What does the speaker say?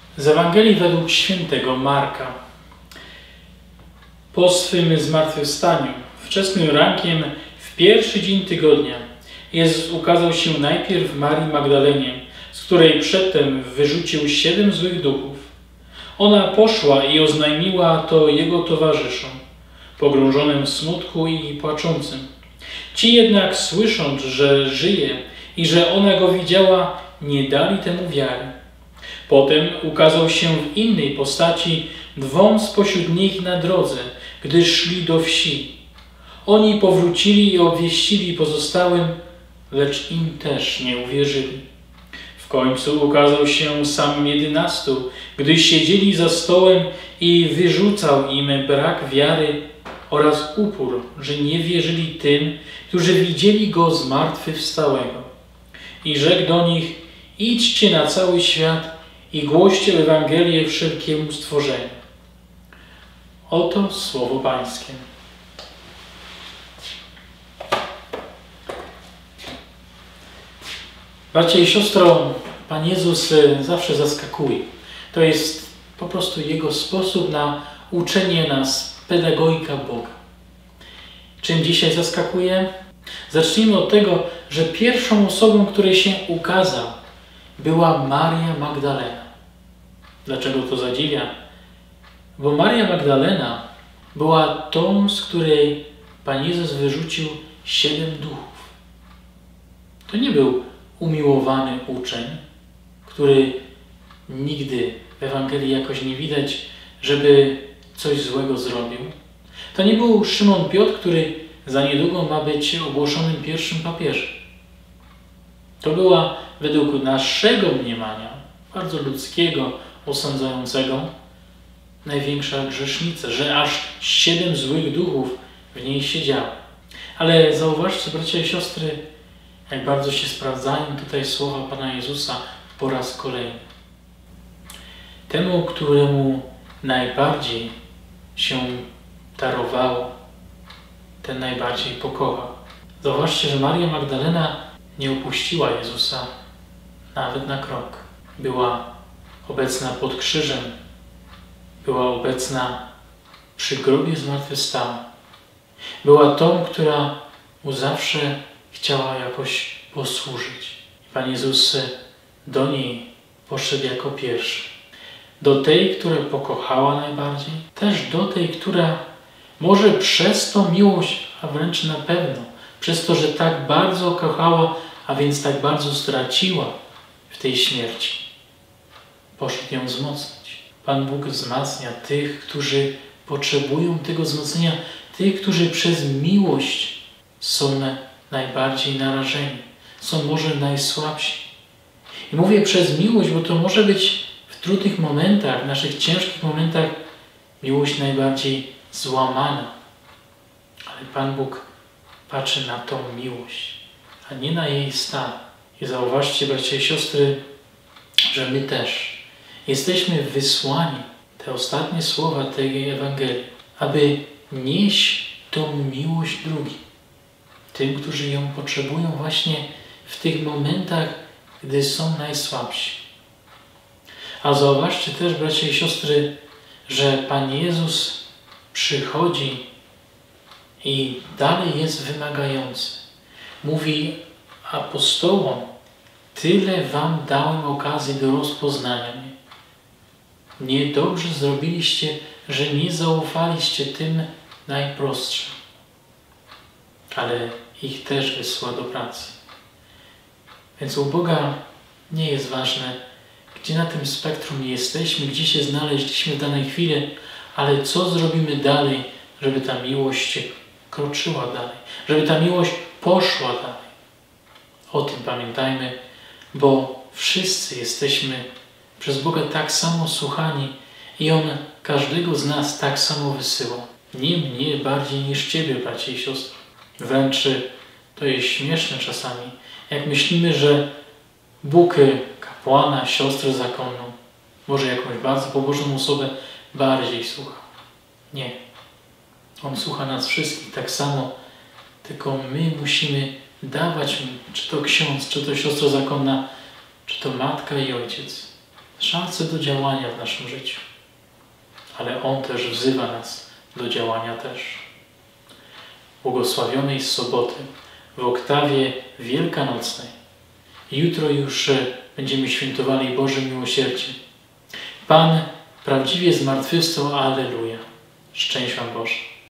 Z Ewangelii według świętego Marka. Po swym zmartwychwstaniu, wczesnym rankiem, w pierwszy dzień tygodnia, Jezus ukazał się najpierw Marii Magdalenie, z której przedtem wyrzucił 7 złych duchów. Ona poszła i oznajmiła to jego towarzyszom, pogrążonym w smutku i płaczącym. Ci jednak, słysząc, że żyje i że ona go widziała, nie dali temu wiary. Potem ukazał się w innej postaci 2 spośród nich na drodze, gdy szli do wsi. Oni powrócili i obwieścili pozostałym, lecz im też nie uwierzyli. W końcu ukazał się sam 11, gdy siedzieli za stołem i wyrzucał im brak wiary oraz upór, że nie wierzyli tym, którzy widzieli go zmartwychwstałego. I rzekł do nich: idźcie na cały świat i głoście Ewangelię wszelkiemu stworzeniu. Oto słowo Pańskie. Bracia i siostro, Pan Jezus zawsze zaskakuje. To jest po prostu Jego sposób na uczenie nas, pedagogika Boga. Czym dzisiaj zaskakuje? Zacznijmy od tego, że pierwszą osobą, której się ukazał, była Maria Magdalena. Dlaczego to zadziwia? Bo Maria Magdalena była tą, z której Pan Jezus wyrzucił 7 duchów. To nie był umiłowany uczeń, który nigdy w Ewangelii jakoś nie widać, żeby coś złego zrobił. To nie był Szymon Piotr, który za niedługo ma być ogłoszonym pierwszym papieżem. To była według naszego mniemania, bardzo ludzkiego, osądzającego, największa grzesznica, że aż 7 złych duchów w niej siedziało. Ale zauważcie, bracia i siostry, jak bardzo się sprawdzają tutaj słowa Pana Jezusa po raz kolejny. Temu, któremu najbardziej się darowało, ten najbardziej pokochał. Zauważcie, że Maria Magdalena nie opuściła Jezusa nawet na krok. Była obecna pod krzyżem, była obecna przy grobie zmartwychwstałym. Była tą, która mu zawsze chciała jakoś posłużyć. Pan Jezus do niej poszedł jako pierwszy. Do tej, która pokochała najbardziej, też do tej, która może przez tą miłość, a wręcz na pewno, przez to, że tak bardzo kochała, a więc tak bardzo straciła w tej śmierci, poszedł ją wzmocnić. Pan Bóg wzmacnia tych, którzy potrzebują tego wzmocnienia, tych, którzy przez miłość są najbardziej narażeni, są może najsłabsi. I mówię przez miłość, bo to może być w trudnych momentach, w naszych ciężkich momentach miłość najbardziej złamana. Ale Pan Bóg patrzy na tą miłość, a nie na jej stan. I zauważcie, bracia i siostry, że my też jesteśmy wysłani, te ostatnie słowa tej Ewangelii, aby nieść tą miłość drugim, tym, którzy ją potrzebują właśnie w tych momentach, gdy są najsłabsi. A zauważcie też, bracia i siostry, że Pan Jezus przychodzi i dalej jest wymagający. Mówi apostołom: tyle wam dałem okazji do rozpoznania mnie. Niedobrze zrobiliście, że nie zaufaliście tym najprostszym. Ale ich też wysła do pracy. Więc u Boga nie jest ważne, gdzie na tym spektrum jesteśmy, gdzie się znaleźliśmy w danej chwili, ale co zrobimy dalej, żeby ta miłość kroczyła dalej, żeby ta miłość poszła dalej. O tym pamiętajmy, bo wszyscy jesteśmy przez Boga tak samo słuchani i On każdego z nas tak samo wysyła. Nie mnie bardziej niż Ciebie, bracie i siostry. Wręcz to jest śmieszne czasami, jak myślimy, że Bóg kapłana, siostrę zakonną, może jakąś bardzo pobożną osobę bardziej słucha. Nie. On słucha nas wszystkich tak samo, tylko my musimy dawać mu, czy to ksiądz, czy to siostra zakonna, czy to matka i ojciec, szansę do działania w naszym życiu. Ale On też wzywa nas do działania też. Błogosławionej soboty w oktawie wielkanocnej. Jutro już będziemy świętowali Boże Miłosierdzie. Pan prawdziwie zmartwychwstał, alleluja. Szczęść Wam Boże.